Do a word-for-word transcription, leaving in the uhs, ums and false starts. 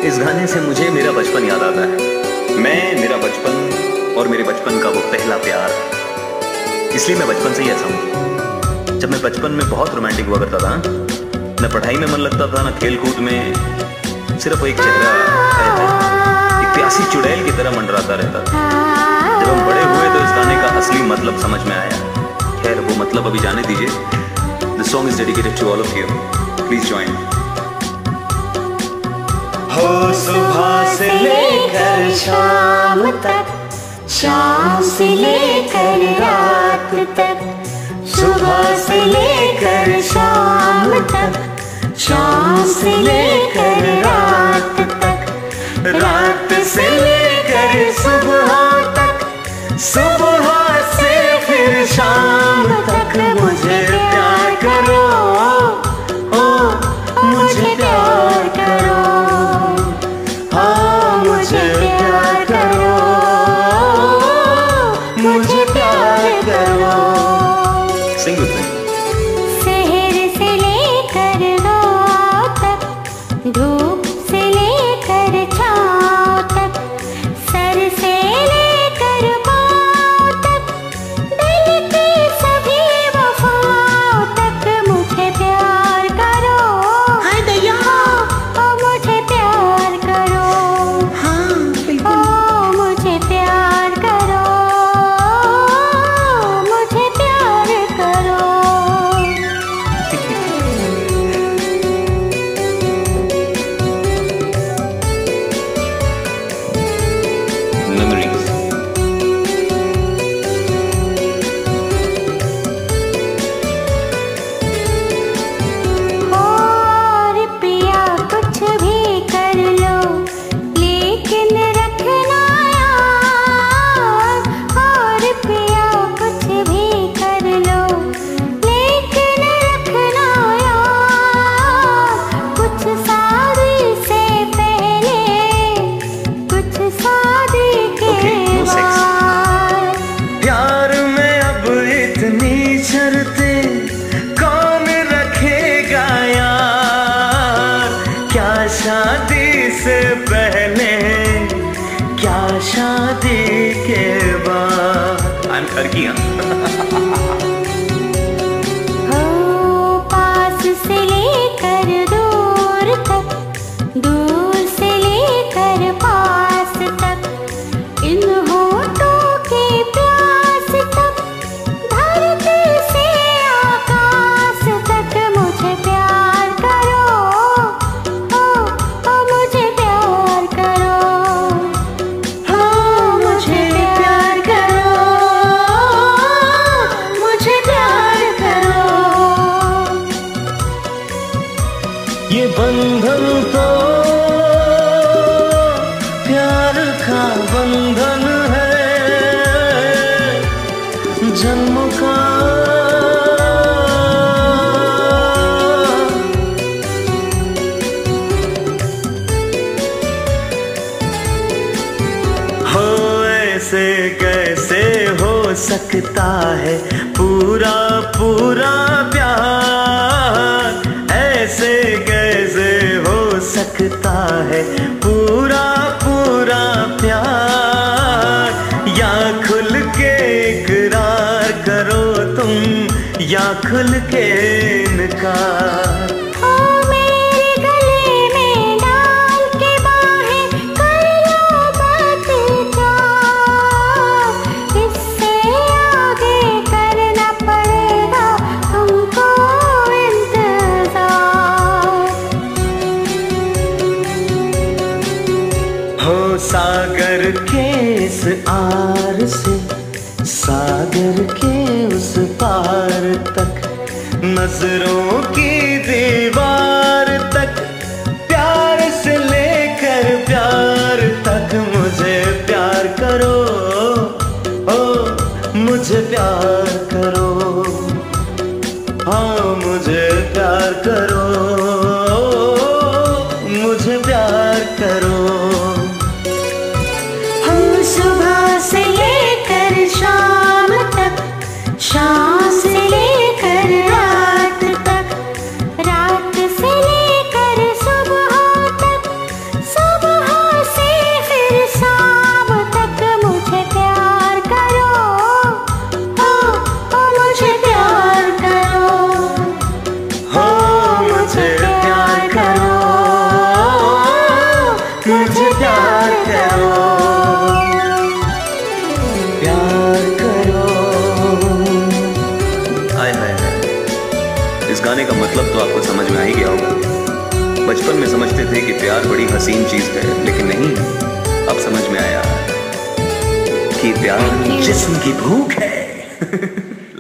इस गाने से मुझे मेरा बचपन याद आता है। मैं, मेरा बचपन और मेरे बचपन का वो पहला प्यार, इसलिए मैं बचपन से ही ऐसा हूँ। जब मैं बचपन में बहुत रोमांटिक हुआ करता था, न पढ़ाई में मन लगता था, न खेल कूद में, सिर्फ एक चेहरा एक प्यासी चुड़ैल की तरह मंडराता रहता था। जब हम बड़े हुए तो इस गाने का असली मतलब समझ में आया। खैर वो मतलब अभी जाने दीजिए। The song is dedicated to all of you. Please join. हो सुबह से लेकर शाम तक, शाम से लेकर रात तक, सुबह से लेकर शाम तक, शाम से लेकर रात तक, रात से लेकर सुबह तक, सुबह से फिर शाम तक मुझे प्यार करो, ओ मुझे प्यार करो, हाँ मुझे प्यार करो, मुझे प्यार करो। Sing with me. शहर से लेकर गाँव तक, धूप से लेकर छाँव तक, सर से लेकर पाँव तक, दिल की सभी वफाओं तक मुझे प्यार करो। हाय दैया, ओ मुझे प्यार करो, हाँ बिल्कुल। ओ मुझे प्यार करो, मुझे प्यार करो। Memories. और पिया कुछ भी कर लो, लेकिन रखना याद। और पिया कुछ भी कर लो, लेकिन रखना याद। कुछ शादी से पहले, कुछ शादी के Okay, no sex. बाद। प्यार में अब इतनी शर्तें कौन रखेगा यार। क्या शादी से पहले, क्या शादी के बाद। I'm खरकी हाँ। हो पास से लेकर दूर तक, दूर से लेकर पास तक, इन होठों की प्यास तक, धरती से आकाश तक मुझे प्यार करो, ओ ओ मुझे प्यार करो, हाँ मुझे प्यार करो, मुझे प्यार करो। ये बंधन तो प्यार का बंधन है, जन्मों का। हो ऐसे कैसे हो सकता है पूरा पूरा प्यार। ऐसे कैसे हो सकता है पूरा पूरा प्यार। या खुल के इकरार करो तुम, या खुल के इनकार। ओ मेरे गले में डाल के बाहें कर लो बात चार। इससे आगे करना पड़ेगा तुमको इंतजार। हो सागर के इस आर से, सागर के उस पार तक, नजरों की दीवार तक, प्यार से लेकर प्यार तक मुझे प्यार करो, ओ मुझे प्यार करो, हाँ मुझे प्यार करो, मुझे प्यार करो। हम सुबह से लेकर शाम तक, शाम से लेकर रात तक, रात से लेकर सुबह तक, सब बचपन में समझते थे कि प्यार बड़ी हसीन चीज है, लेकिन नहीं, अब समझ में आया कि प्यार जिस्म की भूख है।